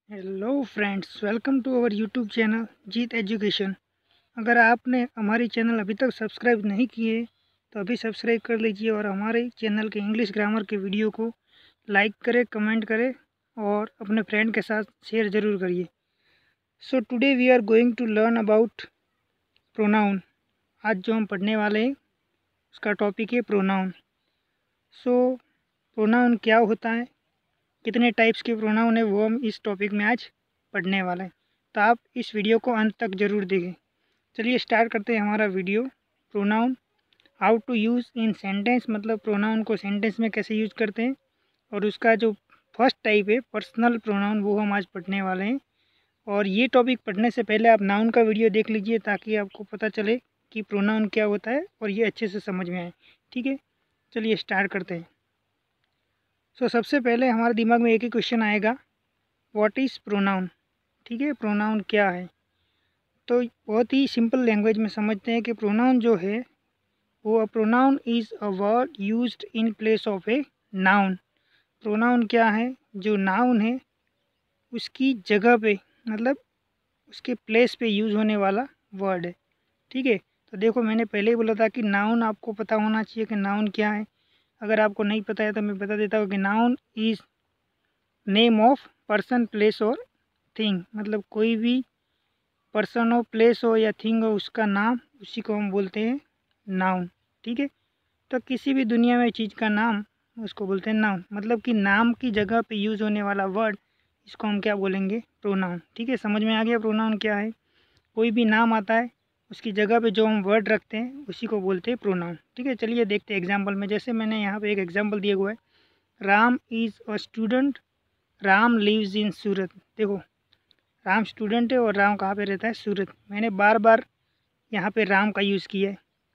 Hello friends, welcome to our YouTube channel Jeet education. अगर आपने हमारी चैनल अभी तक सब्सक्राइब नहीं किए तो अभी सब्सक्राइब कर लीजिए और हमारे चैनल के इंग्लिश ग्रामर के वीडियो को लाइक करें, कमेंट करें और अपने फ्रेंड के साथ शेयर ज़रूर करिए। So today we are going to learn about pronoun. आज जो हम पढ़ने वाले हैं उसका टॉपिक है प्रोनाउन। सो प्रोनाउन क्या होता है, कितने टाइप्स के प्रोनाउन है, वो हम इस टॉपिक में आज पढ़ने वाले हैं। तो आप इस वीडियो को अंत तक ज़रूर देखें। चलिए स्टार्ट करते हैं हमारा video. Pronoun, how to use in sentence, मतलब प्रोनाउन को सेंटेंस में कैसे यूज करते हैं। और उसका जो फर्स्ट टाइप है पर्सनल प्रोनाउन, वो हम आज पढ़ने वाले हैं। और ये टॉपिक पढ़ने से पहले आप नाउन का वीडियो देख लीजिए ताकि आपको पता चले कि प्रोनाउन क्या होता है और ये अच्छे से समझ में आए। ठीक है, चलिए स्टार्ट करते हैं। सबसे पहले हमारे दिमाग में एक ही क्वेश्चन आएगा, व्हाट इज़ प्रोनाउन। ठीक है, प्रोनाउन क्या है। तो बहुत ही सिंपल लैंग्वेज में समझते हैं कि प्रोनाउन जो है वो pronoun is a word used in place of a noun. Pronoun क्या है, जो नाउन है उसकी जगह पे, मतलब उसके प्लेस पे यूज़ होने वाला वर्ड है। ठीक है, तो देखो मैंने पहले ही बोला था कि नाउन आपको पता होना चाहिए कि नाउन क्या है। अगर आपको नहीं पता है तो मैं बता देता हूँ कि noun is name of person, place और थिंग। मतलब कोई भी पर्सन हो, प्लेस हो या थिंग हो, उसका नाम, उसी को हम बोलते हैं नाउन। ठीक है, तो किसी भी दुनिया में चीज़ का नाम उसको बोलते हैं नाउन। मतलब कि नाम की जगह पे यूज़ होने वाला वर्ड, इसको हम क्या बोलेंगे, प्रोनाउन। ठीक है, समझ में आ गया प्रोनाउन क्या है। कोई भी नाम आता है उसकी जगह पे जो हम वर्ड रखते हैं उसी को बोलते हैं प्रोनाउन। ठीक है, चलिए देखते हैं एग्जाम्पल में। जैसे मैंने यहाँ पे एक एग्जाम्पल दिया हुआ है, Ram is a student, Ram lives in Surat. देखो राम स्टूडेंट है और राम कहाँ पे रहता है, सूरत। मैंने बार बार यहाँ पे राम का यूज़ किया है।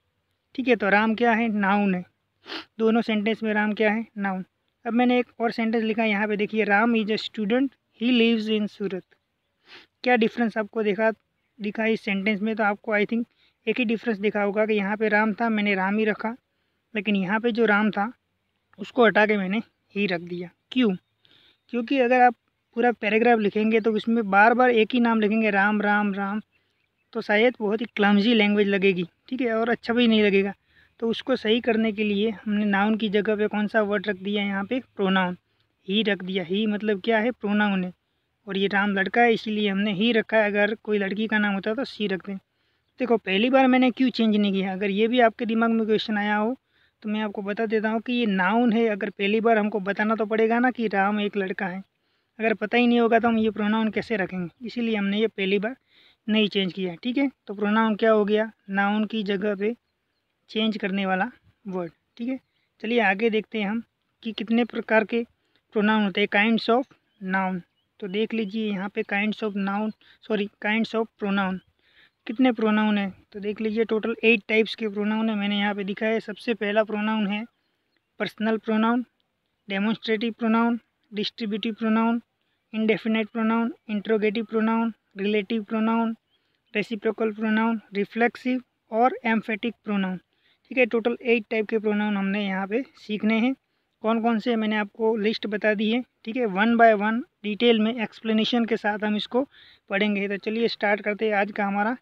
ठीक है, तो राम क्या है, नाउन है। दोनों सेंटेंस में राम क्या है, नाउन। अब मैंने एक और सेंटेंस लिखा है यहाँ पे, देखिए, Ram is a student, he lives in Surat. क्या डिफरेंस आपको दिखा इस सेंटेंस में। तो आपको आई थिंक एक ही डिफरेंस दिखा होगा कि यहाँ पे राम था, मैंने राम ही रखा, लेकिन यहाँ पे जो राम था उसको हटा के मैंने ही रख दिया। क्यों? क्योंकि अगर आप पूरा पैराग्राफ लिखेंगे तो उसमें बार बार एक ही नाम लिखेंगे, राम राम राम, तो शायद बहुत ही क्लमजी लैंग्वेज लगेगी। ठीक है, और अच्छा भी नहीं लगेगा। तो उसको सही करने के लिए हमने नाउन की जगह पे कौन सा वर्ड रख दिया, यहाँ पे प्रोनाउन, ही रख दिया। ही मतलब क्या है, प्रोनाउन है। और ये राम लड़का है इसीलिए हमने ही रखा है। अगर कोई लड़की का नाम होता तो सी रखते हैं। देखो पहली बार मैंने क्यों चेंज नहीं किया, अगर ये भी आपके दिमाग में क्वेश्चन आया हो तो मैं आपको बता देता हूँ कि ये नाउन है। अगर पहली बार हमको बताना तो पड़ेगा ना कि राम एक लड़का है। अगर पता ही नहीं होगा तो हम ये प्रोनाउन कैसे रखेंगे, इसीलिए हमने ये पहली बार नहीं चेंज किया। ठीक है, तो प्रोनाउन क्या हो गया, नाउन की जगह पे चेंज करने वाला वर्ड। ठीक है, चलिए आगे देखते हैं हम कि कितने प्रकार के प्रोनाउन होते हैं, काइंड्स ऑफ नाउन। तो देख लीजिए यहाँ पे kinds of noun, sorry kinds of pronoun, कितने प्रोनाउन है। तो देख लीजिए टोटल 8 टाइप्स के प्रोनाउन है, मैंने यहाँ पे दिखा है। सबसे पहला प्रोनाउन है personal pronoun, demonstrative pronoun, distributive pronoun, indefinite pronoun, interrogative pronoun, relative pronoun, reciprocal pronoun, reflexive और एम्फेटिक प्रोनाउन। ठीक है, टोटल 8 टाइप के प्रोनाउन हमने यहाँ पे सीखने हैं। कौन कौन से मैंने आपको लिस्ट बता दी है। ठीक है, वन बाय वन डिटेल में एक्सप्लेनेशन के साथ हम इसको पढ़ेंगे। तो चलिए स्टार्ट करते हैं आज का हमारा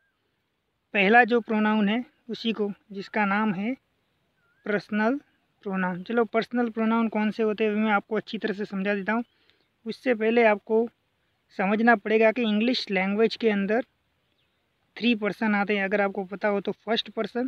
पहला जो प्रोनाउन है उसी को, जिसका नाम है पर्सनल प्रोनाउन। चलो पर्सनल प्रोनाउन कौन से होते हैं मैं आपको अच्छी तरह से समझा देता हूँ। उससे पहले आपको समझना पड़ेगा कि इंग्लिश लैंग्वेज के अंदर 3 पर्सन आते हैं। अगर आपको पता हो तो first person,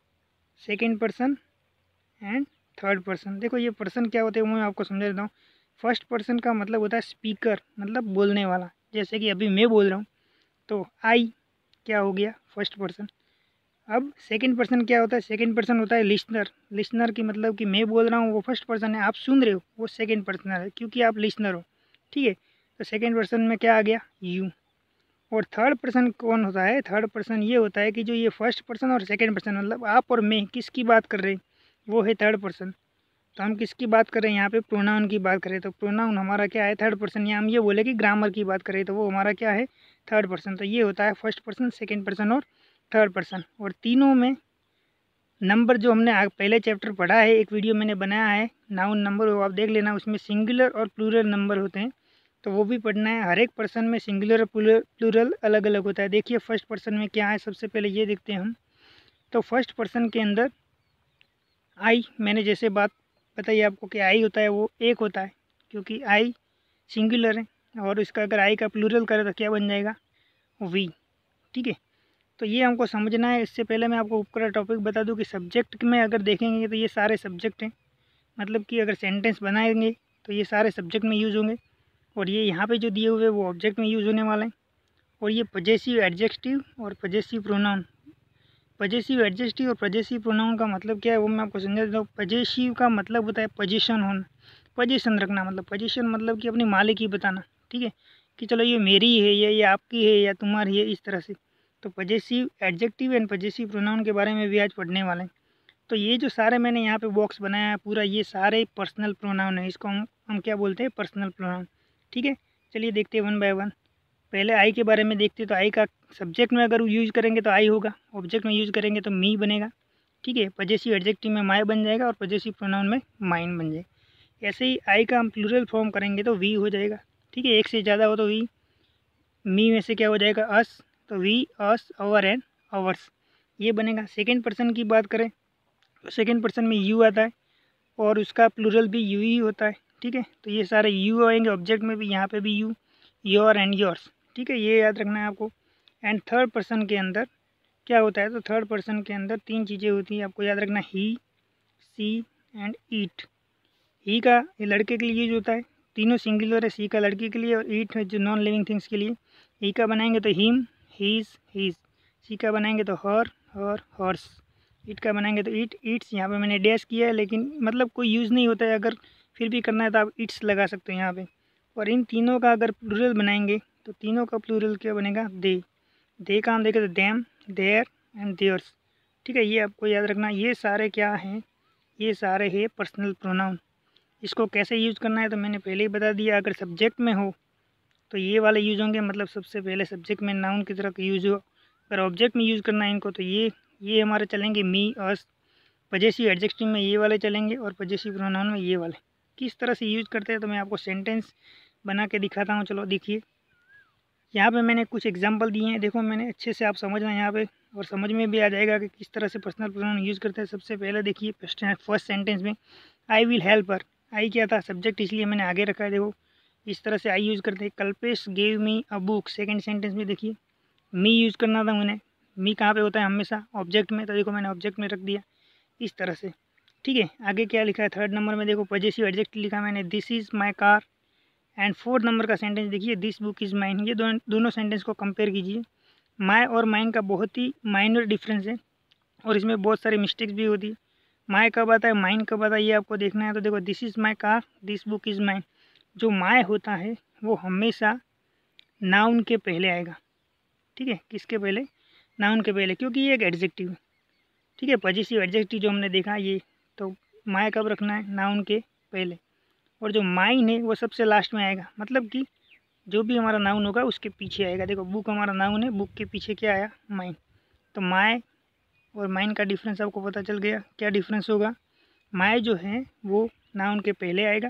second person and third person. देखो ये पर्सन क्या होते हैं वो मैं आपको समझा देता हूँ। फर्स्ट पर्सन का मतलब होता है स्पीकर, मतलब बोलने वाला। जैसे कि अभी मैं बोल रहा हूँ तो आई क्या हो गया, फर्स्ट पर्सन। अब सेकंड पर्सन क्या होता है, सेकंड पर्सन होता है लिसनर। लिसनर की मतलब कि मैं बोल रहा हूँ वो फर्स्ट पर्सन है, आप सुन रहे हो वो सेकंड पर्सन है क्योंकि आप लिसनर हो। ठीक है, तो सेकंड पर्सन में क्या आ गया, यू। और थर्ड पर्सन कौन होता है, थर्ड पर्सन ये होता है कि जो ये फर्स्ट पर्सन और सेकंड पर्सन, मतलब आप और मैं किसकी बात कर रहे हैं, वो है थर्ड पर्सन। तो हम किसकी बात कर रहे हैं यहाँ पे, प्रोनाउन की बात करें तो प्रोनाउन हमारा क्या है, थर्ड पर्सन। या हम ये बोले कि ग्रामर की बात करें तो वो हमारा क्या है, थर्ड पर्सन। तो ये होता है फर्स्ट पर्सन, सेकंड पर्सन और थर्ड पर्सन। और तीनों में नंबर जो हमने पहले चैप्टर पढ़ा है, एक वीडियो मैंने बनाया है नाउन नंबर, वो आप देख लेना। उसमें सिंगुलर और प्लूरल नंबर होते हैं। तो वो भी पढ़ना है। हर एक पर्सन में सिंगुलर और प्लूरल अलग अलग होता है। देखिए फर्स्ट पर्सन में क्या है, सबसे पहले ये देखते हैं हम। तो फर्स्ट पर्सन के अंदर आई, मैंने जैसे बात बताई आपको कि आई होता है वो एक होता है, क्योंकि आई सिंगुलर है, और इसका अगर आई का प्लूरल करें तो क्या बन जाएगा, वी। ठीक है, तो ये हमको समझना है। इससे पहले मैं आपको पूरा टॉपिक बता दूं कि सब्जेक्ट में अगर देखेंगे तो ये सारे सब्जेक्ट हैं, मतलब कि अगर सेंटेंस बनाएंगे तो ये सारे सब्जेक्ट में यूज़ होंगे, और ये यहाँ पे जो दिए हुए वो ऑब्जेक्ट में यूज़ होने वाले हैं। और ये पजेसिव एडजेक्टिव और पजेसिव प्रोनाउन, पजेसिव एडजेक्टिव और पजेसिव प्रोनाउन का मतलब क्या है वो मैं आपको समझा देता हूँ। पजेसिव का मतलब होता है पोजीशन होना, पोजीशन रखना, मतलब पोजीशन मतलब कि अपनी मालिकी बताना। ठीक है, कि चलो ये मेरी है या ये आपकी है या तुम्हारी है, इस तरह से। तो possessive adjective and possessive pronoun के बारे में भी आज पढ़ने वाले हैं। तो ये जो सारे मैंने यहाँ पे बॉक्स बनाया है पूरा, ये सारे पर्सनल प्रोनाउन है। इसको हम क्या बोलते हैं, पर्सनल प्रोनाउन। ठीक है, चलिए देखते हैं वन बाय वन। पहले आई के बारे में देखते हैं। तो आई का सब्जेक्ट में अगर यूज़ करेंगे तो आई होगा, ऑब्जेक्ट में यूज़ करेंगे तो मी बनेगा। ठीक है, पजेसिव एडजेक्टिव में माय बन जाएगा और पजेसिव प्रोनाउन में माइन बन जाएगा। ऐसे ही आई का हम प्लूरल फॉर्म करेंगे तो वी हो जाएगा। ठीक है, एक से ज़्यादा हो तो वी। मी में से क्या हो जाएगा, अस, तो we, us, our and ours, ये बनेगा। सेकेंड पर्सन की बात करें तो सेकेंड पर्सन में यू आता है, और उसका प्लूरल भी यू ही होता है। ठीक है, तो ये सारे यू आएंगे ऑब्जेक्ट में भी, यहाँ पे भी यू, योर एंड योर्स। ठीक है, ये याद रखना है आपको। एंड थर्ड पर्सन के अंदर क्या होता है, तो थर्ड पर्सन के अंदर तीन चीज़ें होती हैं, आपको याद रखना, ही, सी एंड ईट। ही का ये लड़के के लिए यूज होता है, तीनों सिंगुलर है। सी का लड़की के लिए, और ईट है जो नॉन लिविंग थिंग्स के लिए। ही का बनाएंगे तो हिम, हीज, हीज। सी का बनाएंगे तो हर, हर्स। ईट का बनाएंगे तो ईट, ईट्स। यहाँ पे मैंने डैश किया है, लेकिन मतलब कोई यूज़ नहीं होता है, अगर फिर भी करना है तो आप ईट्स लगा सकते हो यहाँ पे। और इन तीनों का अगर प्लूरल बनाएंगे तो तीनों का प्लूरल क्या बनेगा, दे का हम देखें तो देम, देयर एंड देयर्स। ठीक है, ये आपको याद रखना। ये सारे क्या हैं, ये सारे हैं पर्सनल प्रोनाउन। इसको कैसे यूज़ करना है तो मैंने पहले ही बता दिया। अगर सब्जेक्ट में हो तो ये वाले यूज़ होंगे, मतलब सबसे पहले सब्जेक्ट में नाउन की तरह यूज़ हो। अगर ऑब्जेक्ट में यूज़ करना है इनको तो ये हमारे चलेंगे, मी, अस। पजेसिव एडजेक्टिव में ये वाले चलेंगे, और पजेसिव प्रोनाउन में ये वाले। किस तरह से यूज़ करते हैं तो मैं आपको सेंटेंस बना के दिखाता हूँ। चलो देखिए, यहाँ पे मैंने कुछ एग्जांपल दिए हैं, देखो मैंने अच्छे से आप समझना यहाँ पे, और समझ में भी आ जाएगा कि किस तरह से पर्सनल प्रोनाउन यूज़ करते हैं। सबसे पहले देखिए फर्स्ट सेंटेंस में आई विल हेल्प हर। आई क्या था, सब्जेक्ट, इसलिए मैंने आगे रखा है। देखो इस तरह से आई यूज़ करते हैं। Kalpesh gave me a book, second sentence में देखिए मी यूज़ करना था मैंने। मी कहाँ पे होता है, हमेशा ऑब्जेक्ट में, तो देखो मैंने ऑब्जेक्ट में रख दिया इस तरह से। ठीक है, आगे क्या लिखा है, थर्ड नंबर में देखो पजेसिव एडजेक्टिव लिखा मैंने, this is my car. And fourth number का सेंटेंस देखिए, दिस बुक इज़ माइन। ये दोनों सेंटेंस को कंपेयर कीजिए। माई और माइन का बहुत ही माइनर डिफरेंस है, और इसमें बहुत सारी मिस्टेक्स भी होती है। माई कब आता है, माइन कब आता है, ये आपको देखना है। तो देखो this is my car, this book is mine. जो माई होता है वो हमेशा नाउन के पहले आएगा। ठीक है, किसके पहले, नाउन के पहले, क्योंकि ये एक एडजेक्टिव है। ठीक है, पजेसिव एडजेक्टिव जो हमने देखा ये, तो माई कब रखना है, नाउन के पहले। और जो माइन है वो सबसे लास्ट में आएगा, मतलब कि जो भी हमारा नाउन होगा उसके पीछे आएगा। देखो बुक हमारा नाउन है, बुक के पीछे क्या आया, माइन। तो माय और माइन का डिफरेंस आपको पता चल गया, क्या डिफरेंस होगा। माय जो है वो नाउन के पहले आएगा,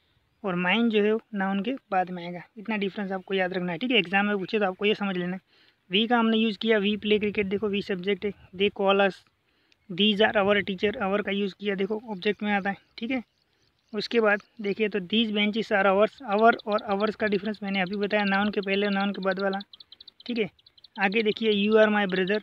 और माइन जो है वो नाउन के बाद में आएगा। इतना डिफरेंस आपको याद रखना है। ठीक है, एग्जाम में पूछे तो आपको ये समझ लेना है। वी का हमने यूज़ किया, वी प्ले क्रिकेट, देखो वी सब्जेक्ट है। They call us, these are our teacher, our का यूज़ किया, देखो ऑब्जेक्ट में आता है। ठीक है, उसके बाद देखिए तो these benches are ours, our और आवर्स का डिफरेंस मैंने अभी बताया, नाउन के पहले नाउन के बाद वाला। ठीक है, आगे देखिए you are my brother,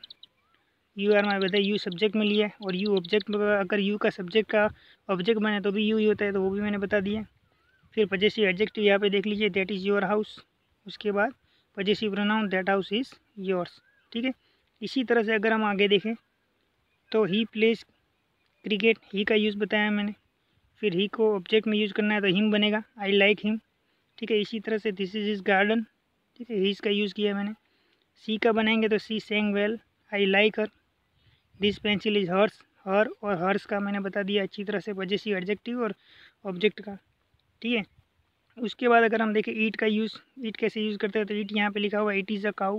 you are my brother, you subject में लिया है, और यू ऑब्जेक्ट में, अगर यू का सब्जेक्ट का ऑब्जेक्ट बने तो भी यू ही होता है, तो वो भी मैंने बता दिया। फिर पजेसिव एडजेक्टिव यहाँ पे देख लीजिए, दैट इज़ योर हाउस। उसके बाद possessive pronoun, that house is yours. ठीक है, इसी तरह से अगर हम आगे देखें तो ही प्लेज क्रिकेट, ही का यूज़ बताया मैंने। फिर ही को ऑब्जेक्ट में यूज़ करना है तो हिम बनेगा, आई लाइक हिम। ठीक है, इसी तरह से दिस इज़ हिज गार्डन। ठीक है, हिज का यूज़ किया है मैंने। सी का बनाएंगे तो she sang well, I like her. This pencil is hers, her और हर्स का मैंने बता दिया अच्छी तरह से, पजेसिव एडजेक्टिव और ऑब्जेक्ट का। ठीक है, उसके बाद अगर हम देखें ईट का यूज़, ईट कैसे यूज़ करते हैं, तो ईट यहाँ पे लिखा हुआ इट इज़ अ काऊ,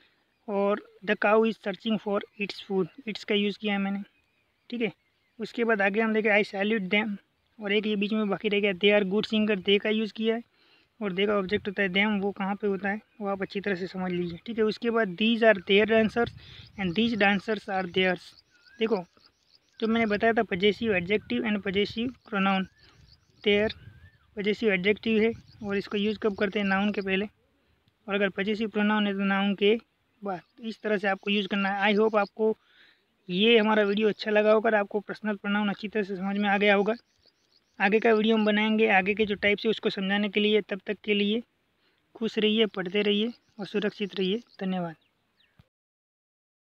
और the cow is searching for its food, its का यूज़ किया है मैंने। ठीक है, उसके बाद आगे हम देखें आई सैल्यूट देम, और एक ये बीच में बाकी रह गया, they are good singer, they का यूज़ किया है। और देखा ऑब्जेक्ट होता है देम, वो कहाँ पे होता है वो आप अच्छी तरह से समझ लीजिए, ठीक है। उसके बाद these are their dancers and these dancers are theirs. देखो जो मैंने बताया था possessive adjective and possessive pronoun, their possessive adjective है और इसको यूज़ कब करते हैं, नाउन के पहले, और अगर पजेसिव प्रोनाउन है तो नाउन के बाद। इस तरह से आपको यूज़ करना है। आई होप आपको ये हमारा वीडियो अच्छा लगा होगा, आपको पर्सनल प्रोनाउन अच्छी तरह से समझ में आ गया होगा। आगे का वीडियो हम बनाएंगे आगे के जो टाइप्स है उसको समझाने के लिए। तब तक के लिए खुश रहिए, पढ़ते रहिए और सुरक्षित रहिए। धन्यवाद।